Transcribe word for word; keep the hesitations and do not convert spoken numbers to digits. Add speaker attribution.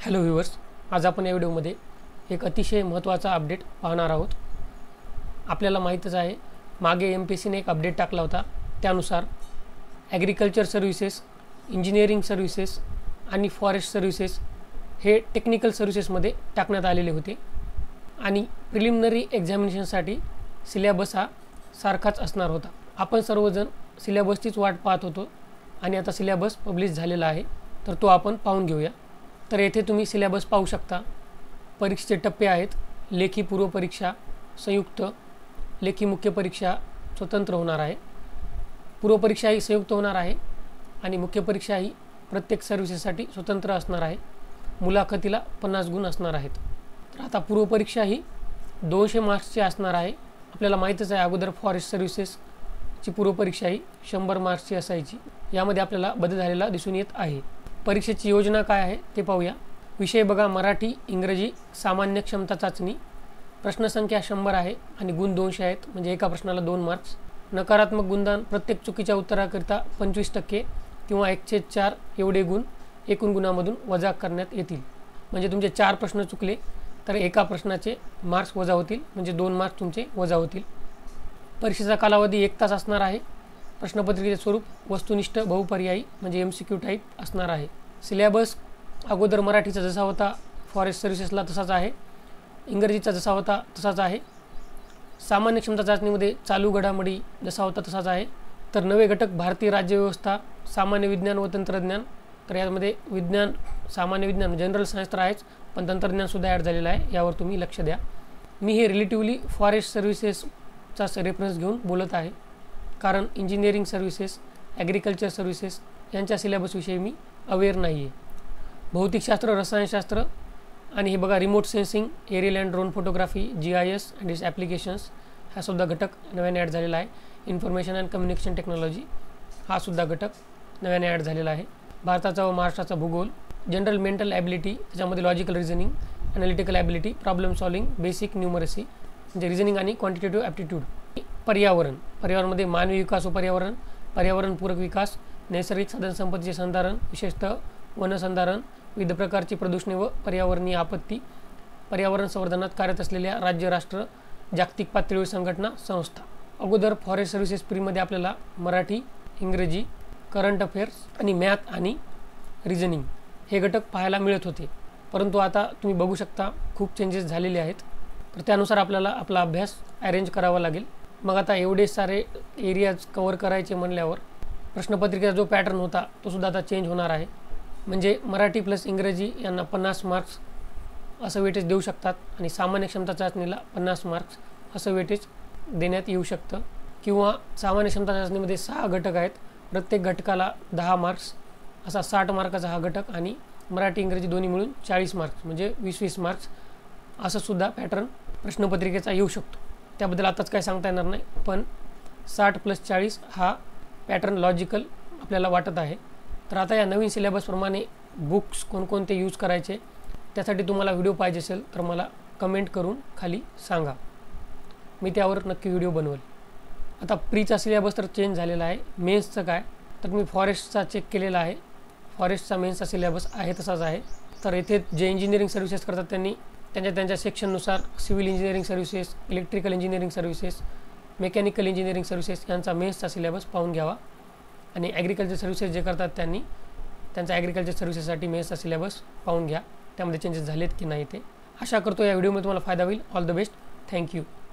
Speaker 1: Hello viewers, आज आपण या व्हिडिओमध्ये एक अतिशय महत्त्वाचा अपडेट पाहणार आहोत। आपल्याला माहीतच आहे, मागे एम पी एस सीने एक अपडेट टाकला होता। त्यानुसार ॲग्रिकल्चर सर्व्हिसेस, इंजिनिअरिंग सर्व्हिसेस आणि फॉरेस्ट सर्व्हिसेस हे टेक्निकल सर्व्हिसेसमध्ये टाकण्यात आलेले होते आणि प्रिलिमिनरी एक्झामिनेशनसाठी सिलेबस हा सारखाच असणार होता। आपण सर्वजण सिलेबसचीच वाट पाहत होतो आणि आता सिलेबस पब्लिश झालेला आहे, तर तो आपण पाहून घेऊया। तर येथे तुम्ही सिलेबस पाहू शकता। परीक्षेचे टप्पे आहेत। लेखी पूर्व परीक्षा, संयुक्त, लेखी मुख्य परीक्षा स्वतंत्र होणार आहे, पूर्व परीक्षा ही संयुक्त होणार आहे आणि मुख्य परीक्षा ही प्रत्येक सर्व्हिसेससाठी स्वतंत्र असणार आहे। मुलाखतीला पन्नास गुण असणार आहेत। तर आता पूर्व परीक्षा ही दोनशे मार्क्सची असणार आहे। आपल्याला माहीतच आहे, अगोदर फॉरेस्ट सर्व्हिसेसची पूर्व परीक्षा ही शंभर मार्क्सची असायची। यामध्ये आपल्याला बदल झालेला दिसून येत आहे। परीक्षेची योजना काय आहे ते पाहूया। विषय बघा, मराठी, इंग्रजी, सामान्य क्षमता चाचणी। प्रश्नसंख्या शंभर आहे आणि गुण दोनशे आहेत, म्हणजे एका प्रश्नाला दोन मार्क्स। नकारात्मक गुणदान प्रत्येक चुकीच्या उत्तराकरिता पंचवीस टक्के किंवा एकशे चार एवढे गुण एकूण गुणामधून वजा करण्यात येतील। म्हणजे तुमचे चार प्रश्न चुकले तर एका प्रश्नाचे मार्क्स वजा होतील, म्हणजे दोन मार्क्स तुमचे वजा होतील। परीक्षेचा कालावधी एक तास असणार आहे। प्रश्नपत्रिकेचे स्वरूप वस्तुनिष्ठ बहुपर्यायी म्हणजे एम सी क्यू टाईप असणार आहे। सिलेबस अगोदर मराठीचा जसा होता फॉरेस्ट सर्व्हिसेसला तसाच आहे, इंग्रजीचा जसा होता तसाच आहे। सामान्य क्षमता चाचणीमध्ये चालू घडामोडी जसा होता तसाच आहे। तर नवे घटक भारतीय राज्यव्यवस्था, सामान्य विज्ञान व तंत्रज्ञान। तर यामध्ये विज्ञान, सामान्य विज्ञान, जनरल सायन्स तर आहेच, पण तंत्रज्ञानसुद्धा ॲड झालेलं आहे, यावर तुम्ही लक्ष द्या। मी हे रिलेटिव्हली फॉरेस्ट सर्व्हिसेसचा रेफरन्स घेऊन बोलत आहे, कारण इंजिनिअरिंग सर्व्हिसेस, ॲग्रिकल्चर सर्व्हिसेस यांच्या सिलेबसविषयी मी अवेअर नाही आहे। भौतिकशास्त्र, रसायनशास्त्र आणि हे बघा remote sensing, aerial and drone photography, G I S and its applications हा सुद्धा घटक नव्याने ॲड झालेला आहे। इन्फॉर्मेशन अँड कम्युनिकेशन टेक्नॉलॉजी हा सुद्धा घटक नव्याने ॲड झालेला आहे। भारताचा व महाराष्ट्राचा भूगोल, जनरल मेंटल ॲबिलिटी, त्याच्यामध्ये logical reasoning, analytical ability, problem solving, basic numeracy म्हणजे रिझनिंग आणि क्वांटिटेटिव्ह ॲप्टिट्यूड। पर्यावरण, पर्यावरणमध्ये मानवी विकास व पर्यावरण, पर्यावरणपूरक विकास, नैसर्गिक साधनसंपत्तीचे संधारण, विशेषतः वनसंधारण, विविध प्रकारची प्रदूषणे व पर्यावरणीय आपत्ती, पर्यावरण संवर्धनात कार्यरत असलेल्या राज्य, राष्ट्र, जागतिक पातळीवर संघटना, संस्था। अगोदर फॉरेस्ट सर्व्हिसेस प्रीमध्ये आपल्याला मराठी, इंग्रजी, करंट अफेअर्स आणि मॅथ आणि रिझनिंग हे घटक पाहायला मिळत होते, परंतु आता तुम्ही बघू शकता खूप चेंजेस झालेले आहेत। तर त्यानुसार आपल्याला आपला अभ्यास अरेंज करावा लागेल। मग आता एवढे सारे एरियाज कवर करायचे म्हणल्यावर प्रश्नपत्रिकेचा जो पॅटर्न होता तो सुद्धा आता चेंज होणार आहे। म्हणजे मराठी प्लस इंग्रजी यांना पन्नास मार्क्स असं वेटेज देऊ शकतात आणि सामान्य क्षमता चाचणीला पन्नास मार्क्स असं वेटेज देण्यात येऊ शकतं, किंवा सामान्य क्षमता चाचणीमध्ये सहा घटक आहेत, प्रत्येक घटकाला दहा मार्क्स असा साठ मार्काचा हा घटक आणि मराठी इंग्रजी दोन्ही मिळून चाळीस मार्क्स म्हणजे वीस वीस मार्क्स असं सुद्धा पॅटर्न प्रश्नपत्रिकेचा येऊ शकतो। त्याबद्दल आताच काय सांगता येणार नाही, पण साठ प्लस चाळीस हा पॅटर्न लॉजिकल आपल्याला वाटत आहे। तर आता या नवीन सिलेबसप्रमाणे बुक्स कोणकोणते यूज करायचे त्यासाठी तुम्हाला व्हिडिओ पाहिजे असेल तर मला कमेंट करून खाली सांगा, मी त्यावर नक्की व्हिडिओ बनवेल। आता प्रीचा सिलेबस तर चेंज झालेला आहे। मेन्सचं काय, तर मी फॉरेस्टचा चेक केलेला आहे, फॉरेस्टचा मेन्सचा सिलेबस आहे तसाच आहे। तर येथे जे इंजिनिअरिंग सर्व्हिसेस करतात त्यांनी त्यांच्या त्यांच्या सेक्शननुसार civil engineering services, electrical engineering services, mechanical engineering services यांचा मेन्सचा सिलेबस पाहून घ्यावा आणि ॲग्रिकल्चर सर्व्हिसेस जे करतात त्यांनी त्यांचा ॲग्रिकल्चर सर्व्हिसेससाठी मेन्सचा सिलेबस पाहून घ्या, त्यामध्ये चेंजेस झालेत की नाही ते। आशा करतो या व्हिडिओमध्ये तुम्हाला फायदा होईल। All the best, thank you.